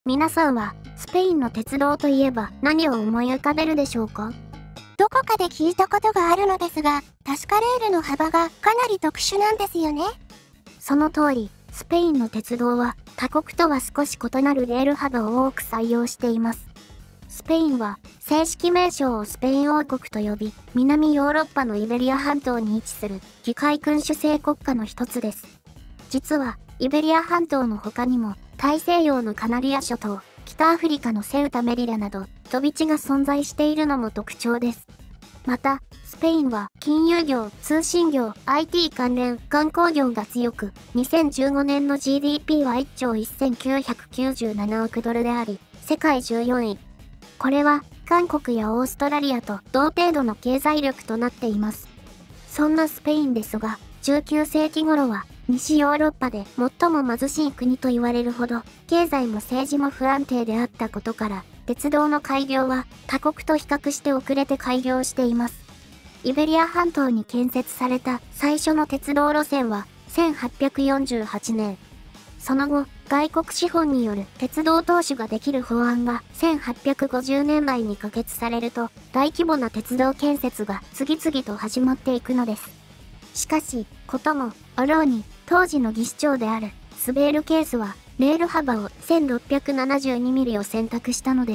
皆さんはスペインの鉄道といえば何を思い浮かべるでしょうか？ どこかで聞いたことがあるのですが、確かレールの幅がかなり特殊なんですよね。 その通り、スペインの鉄道は他国とは少し異なるレール幅を多く採用しています。スペインは正式名称をスペイン王国と呼び、南ヨーロッパのイベリア半島に位置する議会君主制国家の一つです。実は、イベリア半島の他にも、大西洋のカナリア諸島、北アフリカのセウタ・メリリャなど、飛び地が存在しているのも特徴です。また、スペインは金融業、通信業、IT 関連、観光業が強く、2015年の GDP は1兆1997億ドルであり、世界14位。これは、韓国やオーストラリアと同程度の経済力となっています。そんなスペインですが、19世紀頃は、西ヨーロッパで最も貧しい国と言われるほど、経済も政治も不安定であったことから、鉄道の開業は他国と比較して遅れて開業しています。イベリア半島に建設された最初の鉄道路線は1848年。その後、外国資本による鉄道投資ができる法案が1850年代に可決されると、大規模な鉄道建設が次々と始まっていくのです。しかし、こともあろうに、当時の技師長であるスベールケースは、レール幅を 1672mm を選択したのです。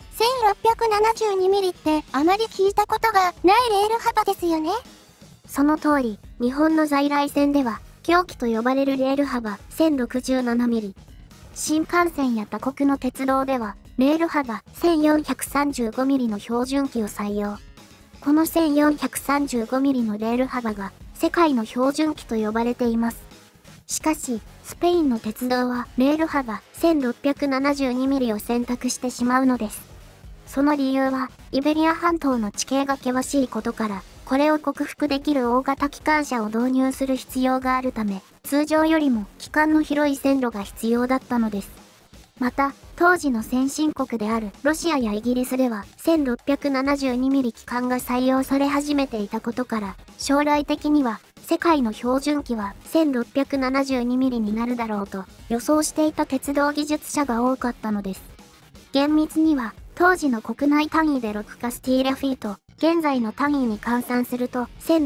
1672mm ってあまり聞いたことがないレール幅ですよね。 その通り、日本の在来線では、狭軌と呼ばれるレール幅 1067mm。新幹線や他国の鉄道では、レール幅 1435mm の標準機を採用。この 1435mm のレール幅が世界の標準機と呼ばれています。しかし、スペインの鉄道はレール幅 1672mm を選択してしまうのです。その理由は、イベリア半島の地形が険しいことから、これを克服できる大型機関車を導入する必要があるため、通常よりも機関の広い線路が必要だったのです。また、当時の先進国であるロシアやイギリスでは 1672mm 機関が採用され始めていたことから、将来的には世界の標準機は 1672mm になるだろうと予想していた鉄道技術者が多かったのです。厳密には、当時の国内単位で6カスティーリャフィート、現在の単位に換算すると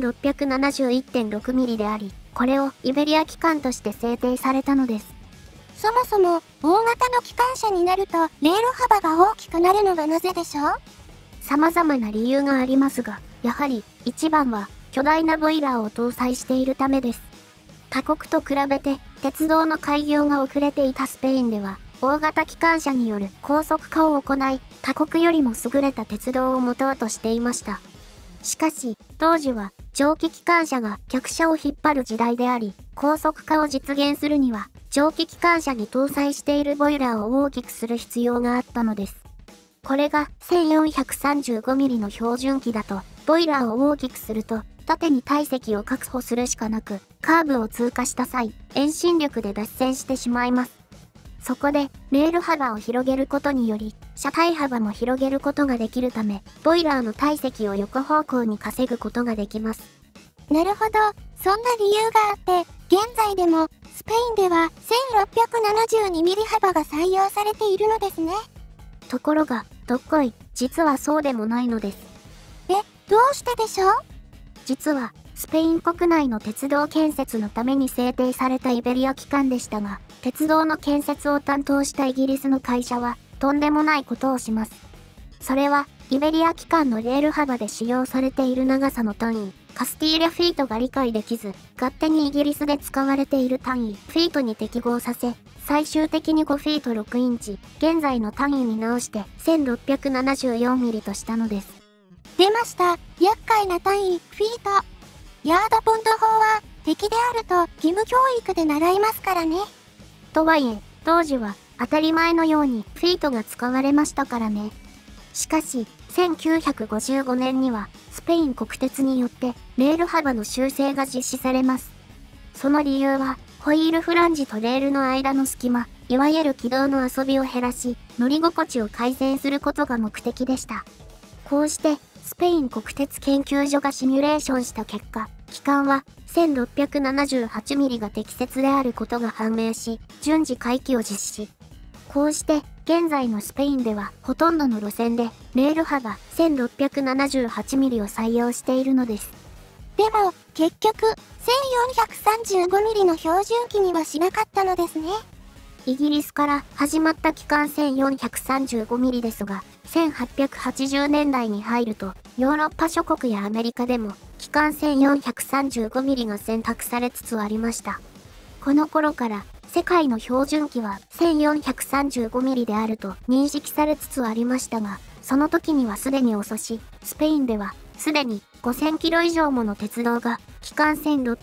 1671.6mm であり、これをイベリア機関として制定されたのです。 そもそも、大型の機関車になると、レール幅が大きくなるのがなぜでしょう？ 様々な理由がありますが、やはり、一番は、巨大なボイラーを搭載しているためです。他国と比べて、鉄道の開業が遅れていたスペインでは、大型機関車による高速化を行い、他国よりも優れた鉄道を持とうとしていました。しかし、当時は、蒸気機関車が客車を引っ張る時代であり、高速化を実現するには、蒸気機関車に搭載しているボイラーを大きくする必要があったのです。これが 1435mm の標準機だと、ボイラーを大きくすると、縦に体積を確保するしかなく、カーブを通過した際、遠心力で脱線してしまいます。そこで、レール幅を広げることにより、車体幅も広げることができるため、ボイラーの体積を横方向に稼ぐことができます。 なるほど、そんな理由があって、現在でも、スペインでは 1672mm 幅が採用されているのですね。 ところが、どっこい、実はそうでもないのです。 どうしてでしょう？ 実は、スペイン国内の鉄道建設のために制定されたイベリア機関でしたが、鉄道の建設を担当したイギリスの会社は、とんでもないことをします。それは、イベリア機関のレール幅で使用されている長さの単位、カスティーリャフィートが理解できず、勝手にイギリスで使われている単位、フィートに適合させ、最終的に5フィート6インチ、現在の単位に直して1674mm としたのです。 出ました。厄介な単位、フィート。ヤードポンド法は、敵であると義務教育で習いますからね。 とはいえ、当時は当たり前のようにフィートが使われましたからね。しかし、1955年には、スペイン国鉄によってレール幅の修正が実施されます。その理由は、ホイールフランジとレールの間の隙間、いわゆる軌道の遊びを減らし、乗り心地を改善することが目的でした。こうして、スペイン国鉄研究所がシミュレーションした結果、機関は 1678mm が適切であることが判明し、順次回帰を実施。 こうして、現在のスペインではほとんどの路線でレール幅 1678mm を採用しているのです。 でも、結局、1435mm の標準機にはしなかったのですね。 イギリスから始まった機関 1435mm ですが、1880年代に入ると、ヨーロッパ諸国やアメリカでも、機関 1435mm が選択されつつありました。この頃から、世界の標準機は 1435mm であると認識されつつありましたが、その時にはすでに遅し、スペインでは、すでに5000キロ以上もの鉄道が、機関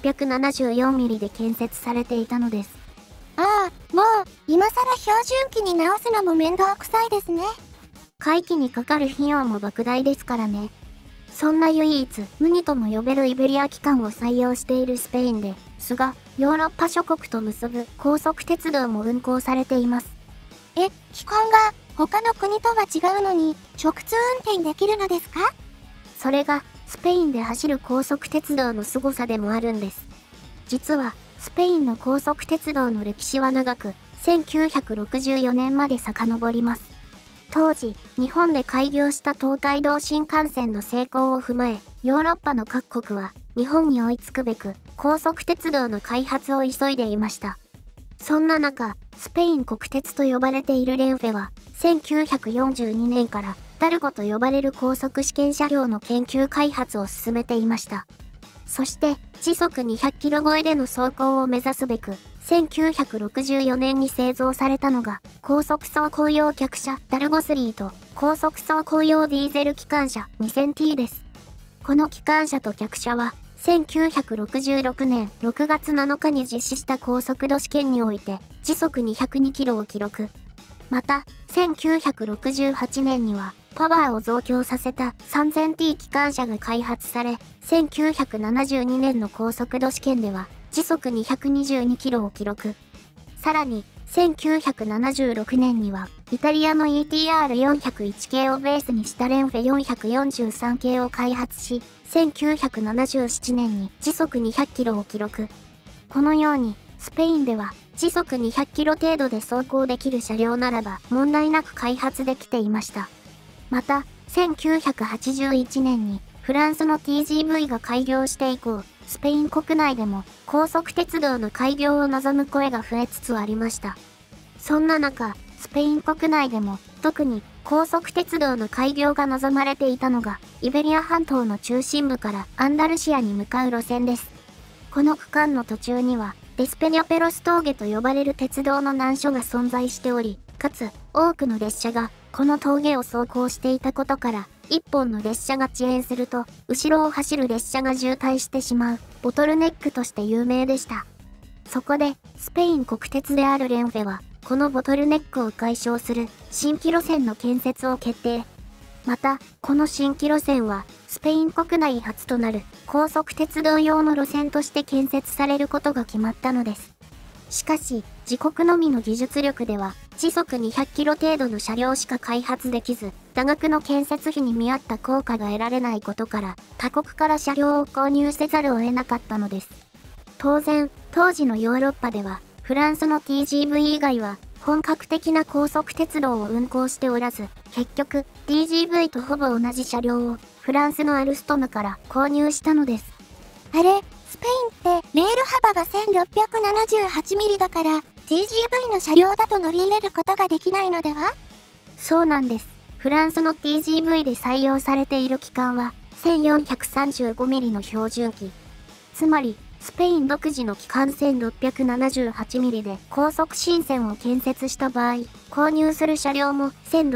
1674mm で建設されていたのです。 ああ、もう、今更標準機に直すのも面倒くさいですね。 回帰にかかる費用も莫大ですからね。そんな唯一無二とも呼べるイベリア機関を採用しているスペインですが、ヨーロッパ諸国と結ぶ高速鉄道も運行されています。 機関が他の国とは違うのに直通運転できるのですか？ それがスペインで走る高速鉄道の凄さでもあるんです。実はスペインの高速鉄道の歴史は長く、1964年まで遡ります。当時、日本で開業した東海道新幹線の成功を踏まえ、ヨーロッパの各国は日本に追いつくべく高速鉄道の開発を急いでいました。そんな中、スペイン国鉄と呼ばれているレンフェは、1942年からタルゴと呼ばれる高速試験車両の研究開発を進めていました。そして、時速200キロ超えでの走行を目指すべく、1964年に製造されたのが、高速走行用客車タルゴ3と、高速走行用ディーゼル機関車 2000T です。この機関車と客車は、1966年6月7日に実施した高速度試験において、時速202キロを記録。また、1968年には、パワーを増強させた 3000T 機関車が開発され、1972年の高速度試験では、時速222キロを記録。さらに、1976年には、イタリアの ETR401 系をベースにしたレンフェ443系を開発し、1977年に時速200キロを記録。このように、スペインでは、時速200キロ程度で走行できる車両ならば問題なく開発できていました。また、1981年にフランスの TGV が開業して以降、スペイン国内でも高速鉄道の開業を望む声が増えつつありました。そんな中、スペイン国内でも特に高速鉄道の開業が望まれていたのが、イベリア半島の中心部からアンダルシアに向かう路線です。この区間の途中には、デスペニャペロス峠と呼ばれる鉄道の難所が存在しており、かつ多くの列車がこの峠を走行していたことから、一本の列車が遅延すると、後ろを走る列車が渋滞してしまう、ボトルネックとして有名でした。そこで、スペイン国鉄であるレンフェは、このボトルネックを解消する新規路線の建設を決定。また、この新規路線は、スペイン国内初となる高速鉄道用の路線として建設されることが決まったのです。しかし、自国のみの技術力では、時速200キロ程度の車両しか開発できず、多額の建設費に見合った効果が得られないことから、他国から車両を購入せざるを得なかったのです。当然、当時のヨーロッパでは、フランスの TGV 以外は、本格的な高速鉄道を運行しておらず、結局、TGV とほぼ同じ車両を、フランスのアルストムから購入したのです。 あれ、スペインってレール幅が1678ミリだから TGV の車両だと乗り入れることができないのでは？ そうなんです。フランスの TGV で採用されている機関は1435ミリの標準機。つまり、スペイン独自の機関1678ミリで高速新線を建設した場合、購入する車両も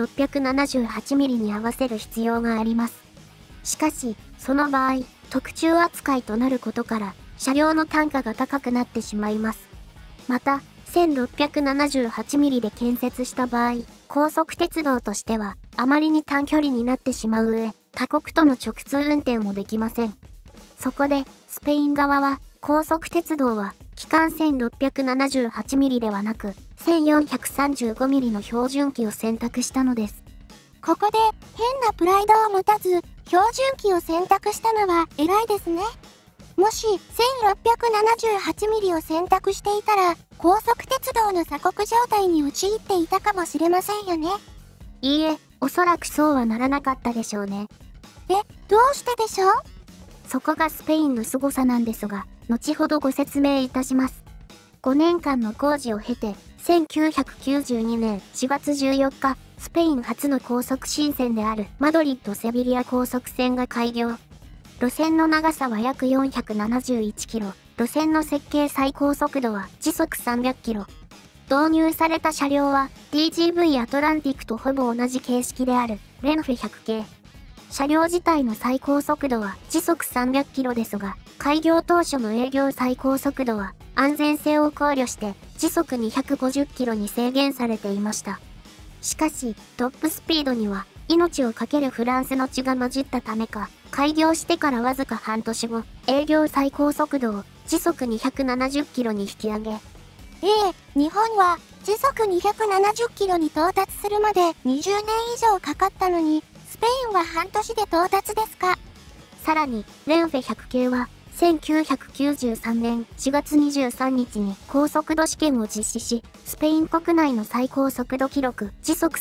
1678ミリに合わせる必要があります。しかし、その場合、特注扱いとなることから、車両の単価が高くなってしまいます。また、1678ミリで建設した場合、高速鉄道としては、あまりに短距離になってしまう上、他国との直通運転もできません。そこで、スペイン側は、高速鉄道は、機関1678ミリではなく、1435ミリの標準機を選択したのです。 ここで、変なプライドを持たず、標準機を選択したのは偉いですね。 もし1678ミリを選択していたら、高速鉄道の鎖国状態に陥っていたかもしれませんよね。 いいえ、おそらくそうはならなかったでしょうね。 どうしてでしょう？ そこがスペインの凄さなんですが、後ほどご説明いたします。5年間の工事を経て、1992年4月14日、スペイン初の高速新線であるマドリッド・セビリア高速線が開業。路線の長さは約471キロ、路線の設計最高速度は時速300キロ。導入された車両は TGV アトランティックとほぼ同じ形式であるレンフェ100系。車両自体の最高速度は時速300キロですが、開業当初の営業最高速度は安全性を考慮して時速250キロに制限されていました。しかし、トップスピードには命を懸けるフランスの血が混じったためか、開業してからわずか半年後、営業最高速度を時速270キロに引き上げ。 日本は時速270キロに到達するまで20年以上かかったのに、スペインは半年で到達ですか。 さらに、レンフェ100系は、1993年4月23日に高速度試験を実施し、スペイン国内の最高速度記録、時速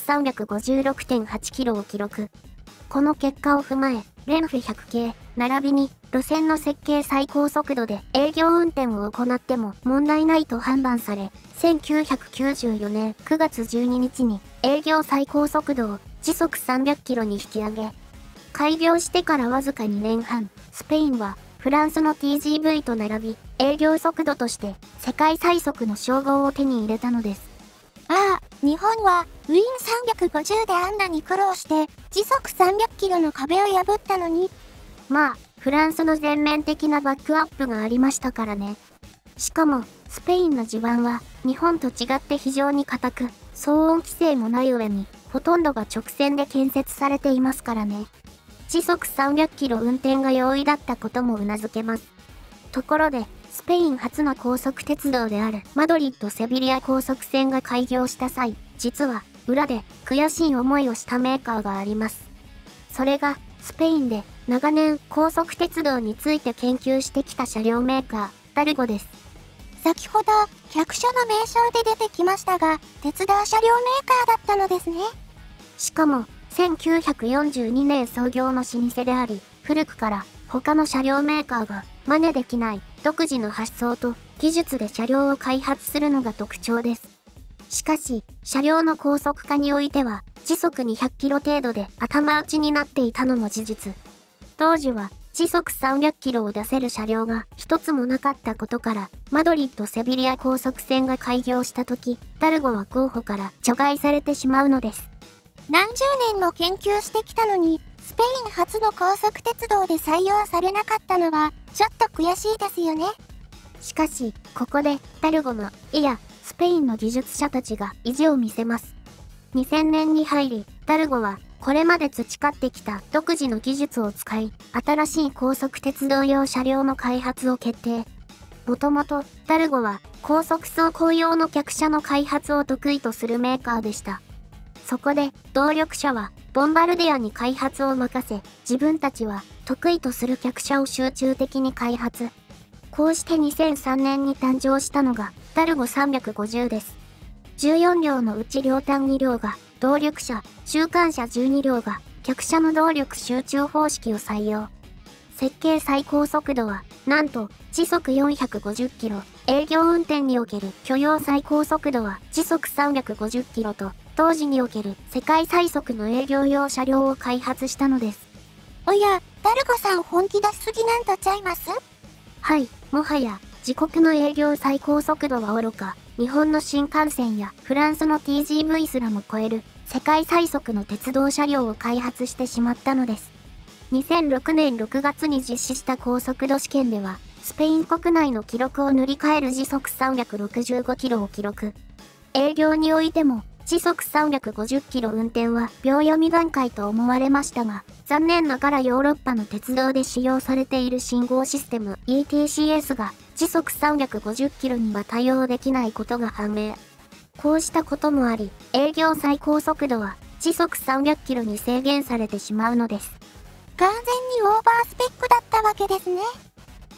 356.8 キロを記録。この結果を踏まえ、レンフェ100系、並びに路線の設計最高速度で営業運転を行っても問題ないと判断され、1994年9月12日に営業最高速度を時速300キロに引き上げ。開業してからわずか2年半、スペインはフランスの TGV と並び、営業速度として世界最速の称号を手に入れたのです。 日本はウィーン350であんなに苦労して時速300キロの壁を破ったのに。 フランスの全面的なバックアップがありましたからね。しかも、スペインの地盤は日本と違って非常に硬く、騒音規制もない上に、ほとんどが直線で建設されていますからね。時速300キロ運転が容易だったことも頷けます。ところで、スペイン初の高速鉄道であるマドリッド・セビリア高速線が開業した際、実は裏で悔しい思いをしたメーカーがあります。それがスペインで長年高速鉄道について研究してきた車両メーカー、タルゴです。 先ほど客車の名称で出てきましたが、鉄道車両メーカーだったのですね。 しかも1942年創業の老舗であり、古くから他の車両メーカーが真似できない独自の発想と技術で車両を開発するのが特徴です。しかし、車両の高速化においては時速200キロ程度で頭打ちになっていたのも事実。当時は時速300キロを出せる車両が一つもなかったことから、マドリッド・セビリア高速線が開業した時、タルゴは候補から除外されてしまうのです。 何十年も研究してきたのに、スペイン初の高速鉄道で採用されなかったのは、ちょっと悔しいですよね。 しかし、ここで、タルゴの、スペインの技術者たちが意地を見せます。2000年に入り、タルゴは、これまで培ってきた独自の技術を使い、新しい高速鉄道用車両の開発を決定。もともと、タルゴは、高速走行用の客車の開発を得意とするメーカーでした。そこで、動力車は、ボンバルディアに開発を任せ、自分たちは、得意とする客車を集中的に開発。こうして2003年に誕生したのが、タルゴ350です。14両のうち両端2両が、動力車、中間車12両が、客車の動力集中方式を採用。設計最高速度は、なんと、時速450キロ。営業運転における許容最高速度は、時速350キロと、当時における世界最速の営業用車両を開発したのです。 おや、タルゴさん本気出しすぎなんとちゃいます？ はい、もはや、自国の営業最高速度はおろか、日本の新幹線やフランスの TGV すらも超える世界最速の鉄道車両を開発してしまったのです。2006年6月に実施した高速度試験では、スペイン国内の記録を塗り替える時速365キロを記録。営業においても、時速350キロ運転は秒読み段階と思われましたが、残念ながらヨーロッパの鉄道で使用されている信号システム ETCS が時速350キロには対応できないことが判明。こうしたこともあり、営業最高速度は時速300キロに制限されてしまうのです。 完全にオーバースペックだったわけですね。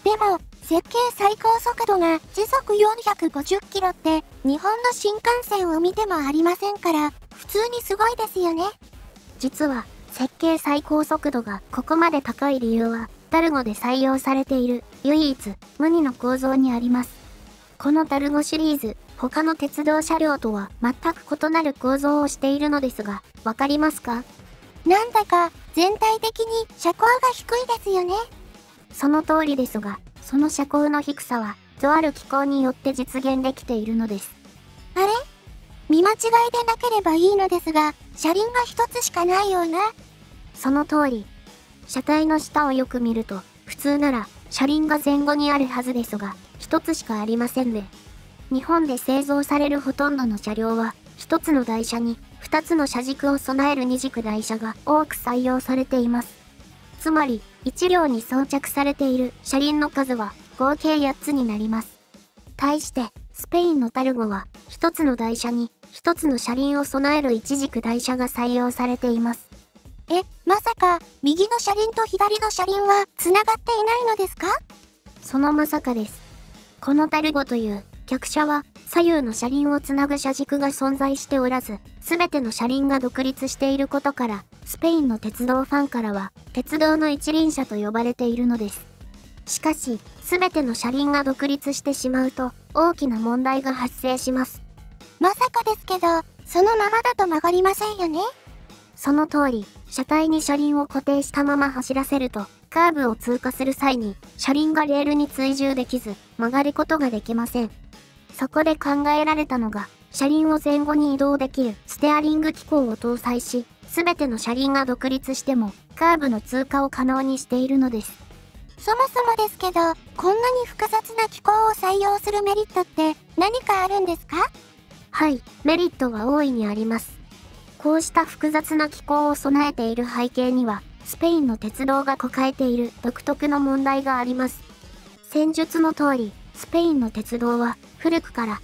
でも、設計最高速度が時速450キロって日本の新幹線を見てもありませんから、普通にすごいですよね。 実は、設計最高速度がここまで高い理由は、タルゴで採用されている唯一無二の構造にあります。このタルゴシリーズ、他の鉄道車両とは全く異なる構造をしているのですが、わかりますか？ なんだか全体的に車高が低いですよね。 その通りですが、その車高の低さは、とある機構によって実現できているのです。 あれ？見間違いでなければいいのですが、車輪が一つしかないような。 その通り。車体の下をよく見ると、普通なら車輪が前後にあるはずですが、一つしかありませんね。日本で製造されるほとんどの車両は、一つの台車に二つの車軸を備える二軸台車が多く採用されています。つまり、1両に装着されている車輪の数は合計8つになります。対して、スペインのタルゴは、一つの台車に一つの車輪を備える一軸台車が採用されています。 まさか、右の車輪と左の車輪は繋がっていないのですか？ そのまさかです。このタルゴという客車は左右の車輪をつなぐ車軸が存在しておらず、すべての車輪が独立していることから、スペインの鉄道ファンからは、鉄道の一輪車と呼ばれているのです。しかし、すべての車輪が独立してしまうと、大きな問題が発生します。 まさかですけど、そのままだと曲がりませんよね。 その通り、車体に車輪を固定したまま走らせると、カーブを通過する際に、車輪がレールに追従できず、曲がることができません。そこで考えられたのが、車輪を前後に移動できるステアリング機構を搭載し、すべての車輪が独立しても、カーブの通過を可能にしているのです。 そもそもですけど、こんなに複雑な機構を採用するメリットって何かあるんですか？ はい、メリットは大いにあります。こうした複雑な機構を備えている背景には、スペインの鉄道が抱えている独特の問題があります。戦術の通り、スペインの鉄道は古くから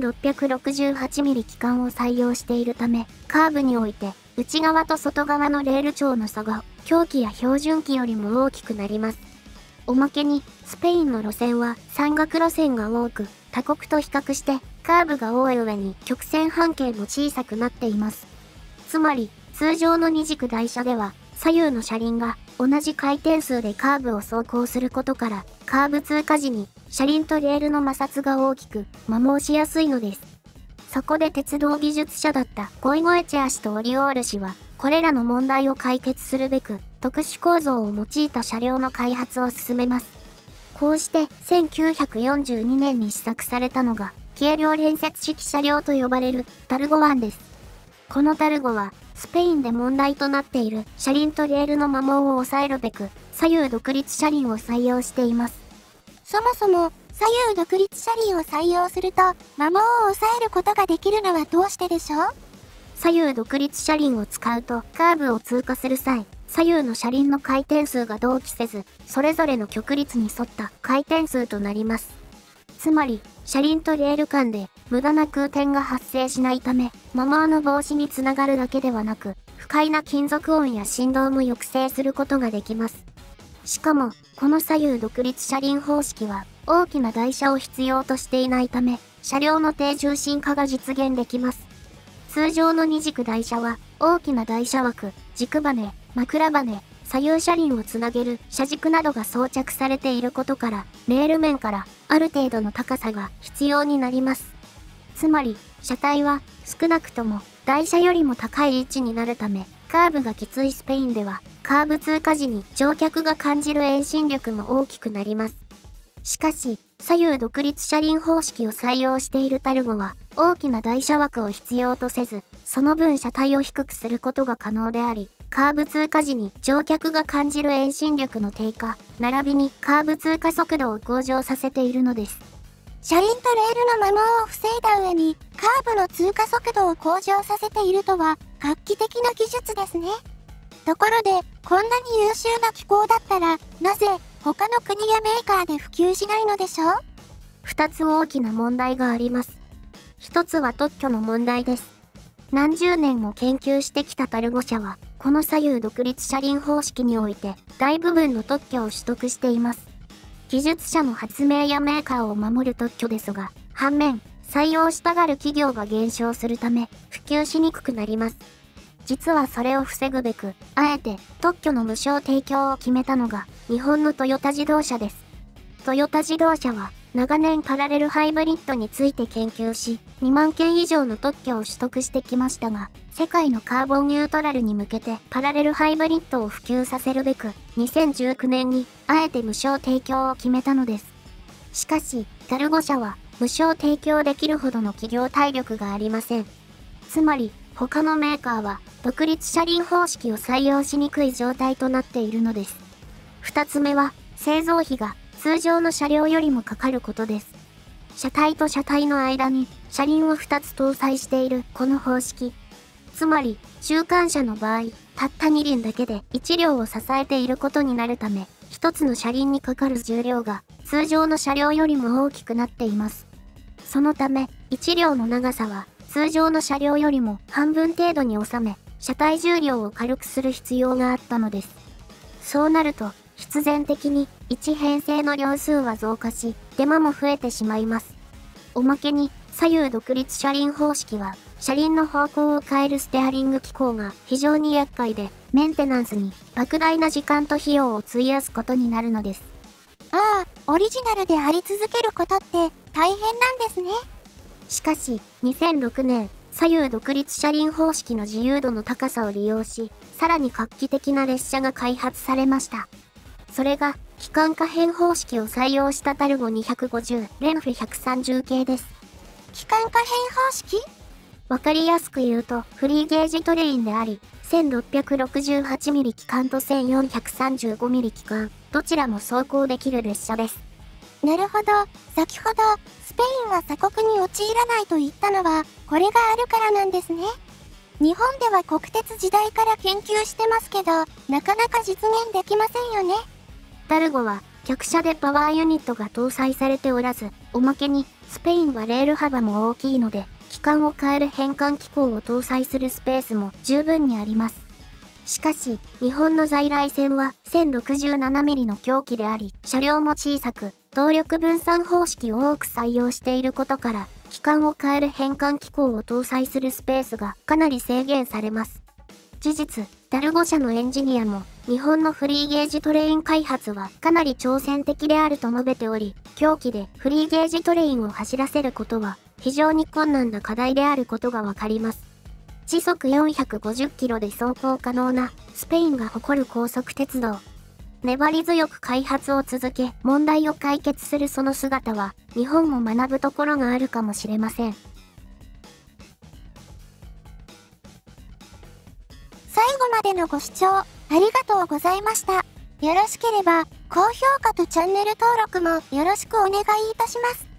1668mm 機関を採用しているため、カーブにおいて内側と外側のレール長の差が狭軌や標準機よりも大きくなります。おまけに、スペインの路線は山岳路線が多く、他国と比較してカーブが多い上に曲線半径も小さくなっています。つまり、通常の二軸台車では、左右の車輪が同じ回転数でカーブを走行することから、カーブ通過時に車輪とレールの摩擦が大きく摩耗しやすいのです。そこで鉄道技術者だったゴイゴエチェア氏とオリオール氏は、これらの問題を解決するべく、特殊構造を用いた車両の開発を進めます。こうして1942年に試作されたのが、軽量連接式車両と呼ばれるタルゴ1です。このタルゴは、スペインで問題となっている車輪とレールの摩耗を抑えるべく、左右独立車輪を採用しています。 そもそも、左右独立車輪を採用すると、摩耗を抑えることができるのはどうしてでしょう？ 左右独立車輪を使うと、カーブを通過する際、左右の車輪の回転数が同期せず、それぞれの曲率に沿った回転数となります。つまり、車輪とレール間で無駄な空転が発生しないため、摩耗の防止につながるだけではなく、不快な金属音や振動も抑制することができます。しかも、この左右独立車輪方式は、大きな台車を必要としていないため、車両の低重心化が実現できます。通常の二軸台車は、大きな台車枠、軸バネ、枕バネ、左右車輪をつなげる車軸などが装着されていることから、レール面からある程度の高さが必要になります。つまり、車体は少なくとも台車よりも高い位置になるため、カーブがきついスペインでは、カーブ通過時に乗客が感じる遠心力も大きくなります。しかし、左右独立車輪方式を採用しているタルゴは、大きな台車枠を必要とせず、その分車体を低くすることが可能であり、カーブ通過時に乗客が感じる遠心力の低下、並びにカーブ通過速度を向上させているのです。 車輪とレールの摩耗を防いだ上に、カーブの通過速度を向上させているとは、画期的な技術ですね。ところで、こんなに優秀な機構だったら、なぜ、他の国やメーカーで普及しないのでしょう？ 二つ大きな問題があります。一つは特許の問題です。何十年も研究してきたタルゴ社は、この左右独立車輪方式において、大部分の特許を取得しています。 技術者の発明やメーカーを守る特許ですが、反面、採用したがる企業が減少するため、普及しにくくなります。実はそれを防ぐべく、あえて特許の無償提供を決めたのが、日本のトヨタ自動車です。トヨタ自動車は、長年パラレルハイブリッドについて研究し、2万件以上の特許を取得してきましたが、世界のカーボンニュートラルに向けてパラレルハイブリッドを普及させるべく、2019年にあえて無償提供を決めたのです。しかし、タルゴ社は無償提供できるほどの企業体力がありません。つまり、他のメーカーは独立車輪方式を採用しにくい状態となっているのです。2つ目は、製造費が通常の車両よりもかかることです。車体と車体の間に車輪を2つ搭載しているこの方式。つまり、中間車の場合、たった2輪だけで1両を支えていることになるため、1つの車輪にかかる重量が通常の車両よりも大きくなっています。そのため、1両の長さは通常の車両よりも半分程度に収め、車体重量を軽くする必要があったのです。そうなると、必然的に1編成の両数は増加し、手間も増えてしまいます。おまけに、左右独立車輪方式は、車輪の方向を変えるステアリング機構が非常に厄介で、メンテナンスに莫大な時間と費用を費やすことになるのです。 ああ、オリジナルであり続けることって大変なんですね。 しかし、2006年、左右独立車輪方式の自由度の高さを利用し、さらに画期的な列車が開発されました。それが、機関可変方式を採用したタルゴ250、レンフ130系です。 機関可変方式？ わかりやすく言うと、フリーゲージトレインであり、1668mm 機関と 1435mm 機関、どちらも走行できる列車です。 なるほど。先ほど、スペインは鎖国に陥らないと言ったのは、これがあるからなんですね。日本では国鉄時代から研究してますけど、なかなか実現できませんよね。 タルゴは、客車でパワーユニットが搭載されておらず、おまけに、スペインはレール幅も大きいので、機関を変える変換機構を搭載するスペースも十分にあります。しかし、日本の在来線は 1067mm の凶器であり、車両も小さく、動力分散方式を多く採用していることから、機関を変える変換機構を搭載するスペースがかなり制限されます。事実、タルゴ社のエンジニアも、日本のフリーゲージトレイン開発はかなり挑戦的であると述べており、凶器でフリーゲージトレインを走らせることは、非常に困難な課題であることがわかります。時速450キロで走行可能なスペインが誇る高速鉄道。粘り強く開発を続け、問題を解決するその姿は、日本も学ぶところがあるかもしれません。 最後までのご視聴ありがとうございました。よろしければ高評価とチャンネル登録もよろしくお願いいたします。